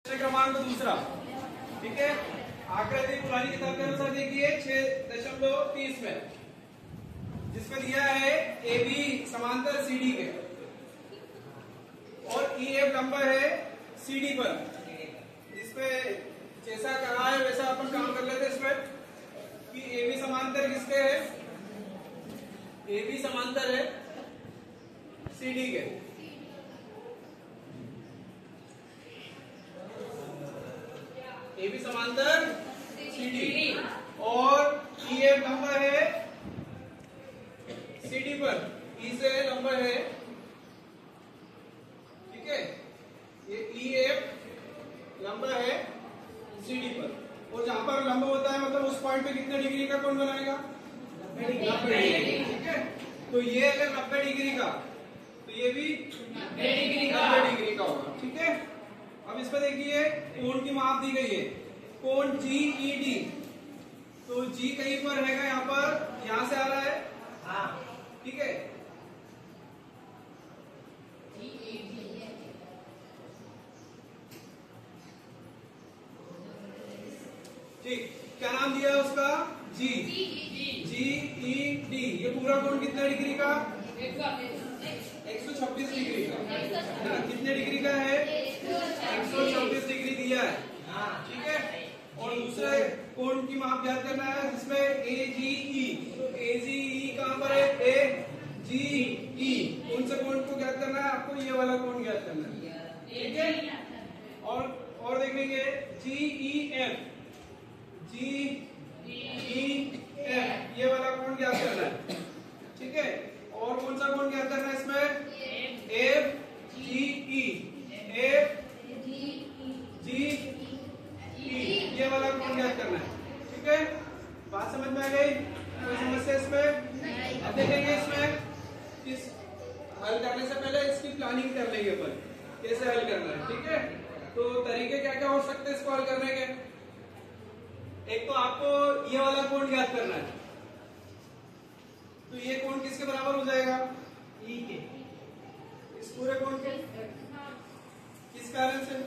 क्रमांक दूसरा, ठीक है। आकृति पुरानी किताब के अनुसार देखिए 6.30 में, जिसमें दिया है ए बी समांतर सी डी के और ई एफ लंबा है सी डी पर। जिसपे जैसा कहा है वैसा अपन काम कर लेते इसमें कि ए बी समांतर किसके है, ए बी समांतर है सी डी के। ए बी समांतर सी डी और ई एफ लंबा है सी डी पर, ई से लंबा है, ठीक है। ये ई एफ लंबा है सी डी पर, और जहां पर लंबा होता है मतलब उस पॉइंट पे कितने डिग्री का कोण बनाएगा, 90 डिग्री, ठीक है। तो ये अगर 90 डिग्री का, तो ये भी 90 डिग्री का होगा, ठीक है। अब इस पर देखिए कोण की माप दी गई है, कोण जी ई डी। तो जी कहीं पर है यहाँ पर, यहां से आ रहा है, ठीक है। ठीक, क्या नाम दिया है उसका, जी ई डी। ये पूरा कोण कितने डिग्री का, 126 डिग्री का, है ना। कितने डिग्री का है, 126 डिग्री दिया है, ठीक है। और दूसरे कोण की माप ज्ञात करना है जिसमें ए जी ई। तो ए जी ई कहां पर है, ए जी ई। कौन से कोण को ज्ञात करना है आपको, ये वाला कोण ज्ञात करना है, ठीक है। और देखेंगे जी ई एफ, जी ई एफ, ये वाला कोण ज्ञात करना है, ठीक है। और कौन सा कोण ज्ञात करना है इसमें, एफ जी ई, एफ जी ई, ये वाला कोण ज्ञात करना है, ठीक है। बात समझ में आ गई, कोई समस्या इसमें। अब देखेंगे इसमें इस हल करने से पहले इसकी प्लानिंग कर लेंगे अपन, कैसे हल करना है, ठीक है। तो तरीके क्या क्या हो सकते हैं इसको हल करने के। एक तो आपको ये वाला कोण ज्ञात करना है, तो ये कोण किसके बराबर हो जाएगा, ई के। इस पूरे कोण के किस कारण से,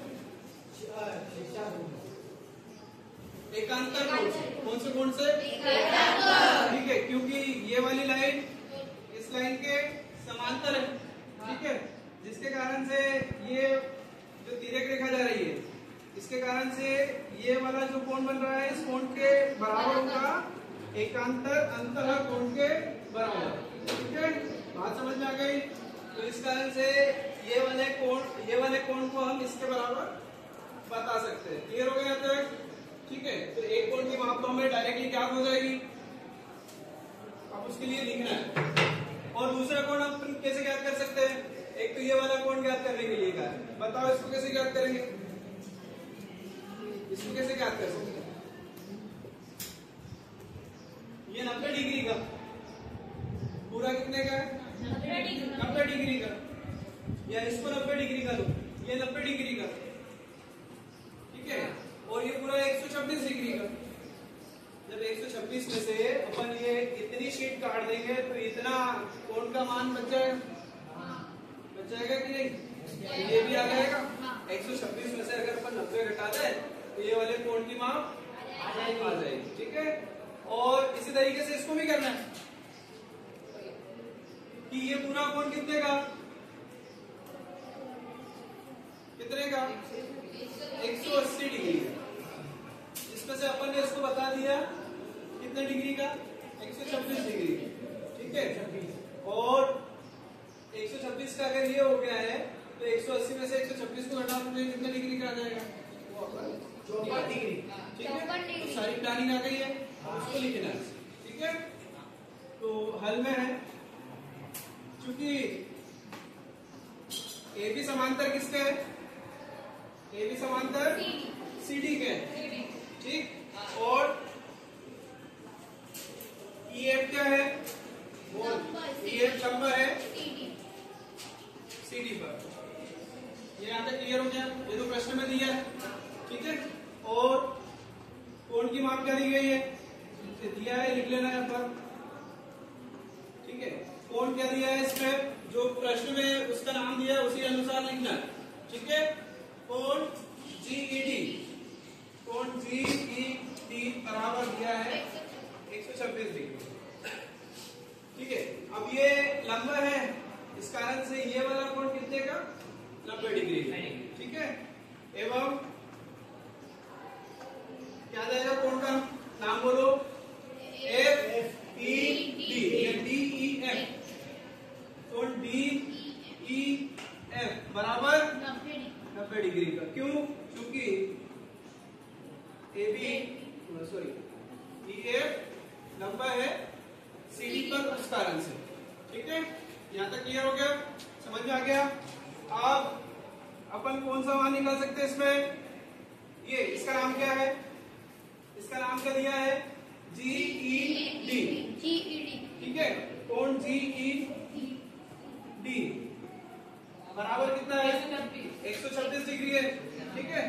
एकांतर कोण से। कौन से कोण से, ठीक है, क्योंकि ये वाली लाइन इस लाइन के समांतर है, ठीक है। जिसके कारण से ये जो तिर्यक रेखा जा रही है, इसके कारण से ये वाला जो कोण बन रहा है इस कोण के बराबर होगा, एकांतर अंतः कोण के बराबर, ठीक है। बात समझ में आ गई। तो इस कारण से ये वाले कोण को हम इसके बराबर बता सकते हैं। क्लियर हो गया यहाँ तक, ठीक है। तो एक कोण की माप तो हमें डायरेक्टली ज्ञात हो जाएगी, अब उसके लिए लिखना है। और दूसरा कोण हम कैसे ज्ञात कर सकते हैं, एक तो ये वाला कोण ज्ञात करने के लिए कहा है, बताओ इसको कैसे ज्ञात करेंगे, इसको कैसे ज्ञात कर सकते हैं। ये 90 डिग्री का, पूरा कितने का है, 90 डिग्री का, या इसको 90 डिग्री का लो, ये 90 डिग्री का, ठीक है। और ये पूरा 126 डिग्री का। जब 126 में से अपन ये इतनी शीट काट देंगे तो इतना कोण का मान बच जाएगा कि नहीं, ये भी आ जाएगा। 126 में से अगर अपन 90 घटा दें तो ये वाले कोण की माप आ जाएगी, ठीक है। और इसी तरीके से इसको भी करना है कि ये पूरा कोण कितने का, 180 डिग्री का। इसमें से अपन ने इसको बता दिया कितने डिग्री का, 126 डिग्री, ठीक है। और 126 का अगर ये हो गया है तो 180 में से 126 को घटा तो कितने डिग्री का आ जाएगा, वो अपन 54 डिग्री, ठीक है। तो सारी प्लानिंग आ गई है, उसको लिखना है, ठीक है। तो हल में है, चूंकि ए बी समांतर किसके है, ए बी समांतर सी डी के, ठीक। और ई एफ क्या है, ई एफ लंबा है सी डी पर। ये यहां तक क्लियर हो गया, ये तो प्रश्न में दिया है, ठीक है। और कोण की माप क्या दी गई है, दिया है, लिख लेना यहाँ पर, ठीक है। कोण क्या दिया है इसमें, जो प्रश्न में उसका नाम दिया है उसी अनुसार लिखना है, ठीक है। कोण जी एवं क्या जाएगा कोण का नाम बोलो, F E D, D E F, कोण डी ई एफ बराबर 90 डिग्री का। क्यों? क्योंकि A B sorry E F लंबा है सी डी पर, उस कारण से। ठीक है, यहाँ तक क्लियर हो गया, समझ में आ गया। अब अपन कौन सा मान निकाल सकते हैं इसमें, ये इसका नाम क्या है, इसका नाम क्या दिया है, जी ई डी, ठीक है, कोण जी ई डी बराबर कितना है, 136 डिग्री है। ठीक है,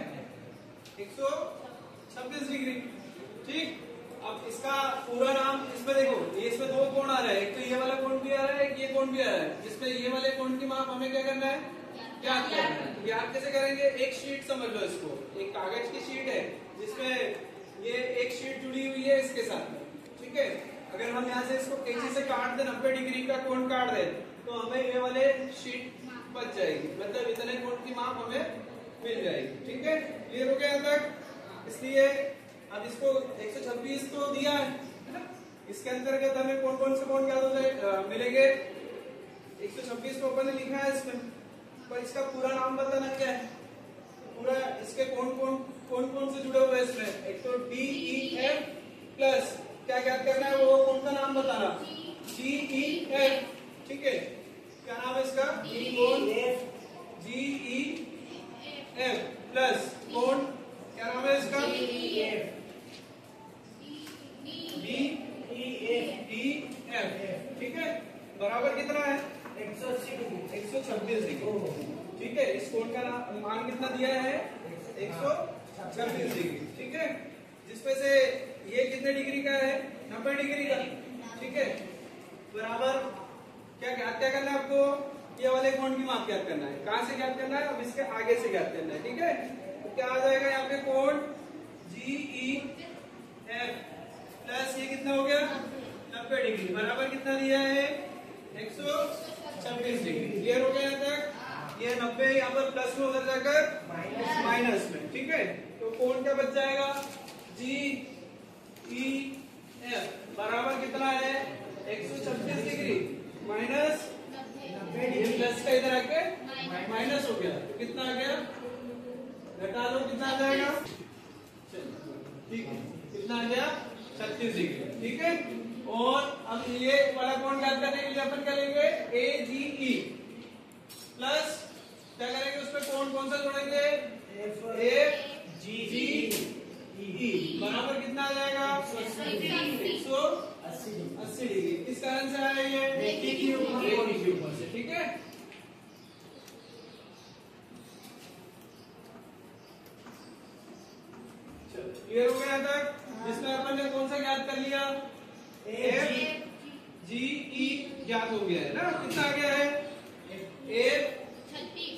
136 डिग्री। ठीक, अब इसका पूरा नाम, इसमें देखो ये इसमें दो कोण आ रहा है, एक तो ये वाला कोण भी आ रहा है, एक ये कोण भी आ रहा है, जिसमें ये वाले कोण की माप हमें क्या करना है, ज्ञात करना है। तो ज्ञात कैसे करेंगे, एक शीट समझ लो इसको, एक कागज की शीट है जिसमें ये एक शीट जुड़ी हुई है इसके साथ में। ठीक है, अगर हम यहाँ से इसको कैंची से काट दे, 90 डिग्री का कोण काट दे, तो हमें ये वाले शीट बच जाएगी, मतलब इतने कोण की माप हमें मिल जाएगी। ठीक है, क्लियर हो गया यहाँ तक। इसलिए अब इसको 126 तो दिया है ना, इसके अंतर्गत हमें कौन कौन से कोण ज्ञात हो जाए मिलेंगे, 126 तो अपन ने लिखा है इसमें, पर इसका पूरा नाम बताना क्या है, पूरा इसके कौन से जुड़े हुए हैं इसमें, एक तो डी ई एफ प्लस क्या ज्ञात करना है, वो कौन सा नाम बताना, जी ई एफ। ठीक है, क्या नाम है इसका, जी ई एफ प्लस कोण क्या नाम है इसका, ठीक है, बराबर कितना है, 126 डिग्री। ठीक है, इस कोण का मान कितना दिया है, 126 डिग्री। ठीक है, जिसमें से ये कितने डिग्री का है, 90 डिग्री का। ठीक है, बराबर क्या करना है आपको, ये वाले कोण की माप ज्ञात करना है। कहां से ज्ञात करना है, अब इसके आगे से ज्ञात करना है। ठीक है, तो क्या आ जाएगा यहाँ पे, कोण जी ई एफ प्लस ये कितना हो गया, 90 डिग्री बराबर कितना दिया है, 126 डिग्री। क्लियर हो गया यहाँ तक। ये 90 यहाँ पर प्लस में उधर जाकर माइनस में। ठीक है, तो कोण क्या बच जाएगा, जी ई एफ बराबर कितना है, 126 डिग्री माइनस 90, प्लस का इधर आके माइनस हो गया, तो कितना आ गया, घटा लो कितना आ जाएगा, ठीक है, कितना आ गया, 36 डिग्री। ठीक है, और अब ये वाला कोण ज्ञात करने के लिए अपन करेंगे ए जी ई प्लस क्या करेंगे, उसमें कोण कौन सा जोड़ेंगे, एफ जी ई बराबर कितना आ जाएगा, 180 डिग्री। किस कारण से आया ये, के ऊपर से। ठीक है, क्लियर हो गया तक। जिसमें अपन ने कौन सा ज्ञात कर लिया, एफ जी ई ज्ञात हो गया है ना, कितना आ गया है, एफ 36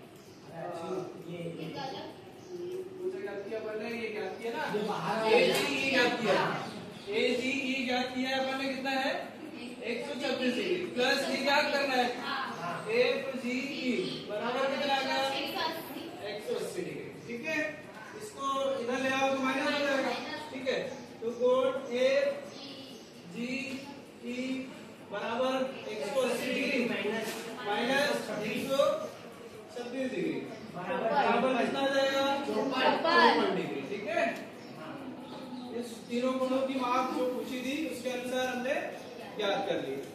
अपन ने ये ज्ञात किया ना, ए जी ई ज्ञात किया, ए जी ई ज्ञात किया अपन ने, कितना है 126 डिग्री प्लस ये ज्ञात करना है, एफ जी ई बराबर कितना आ गया, 180 डिग्री। ठीक है, इसको इधर ले आओ तो माइनस हो जाएगा। ठीक है, तो कोण एफ जी ई बराबर 180 डिग्री माइनस 126 डिग्री बराबर कितना आ जाएगा, 54 डिग्री। ठीक है, इस तीनों कोणों की माप जो पूछी थी उसके अनुसार हमने ज्ञात कर ली।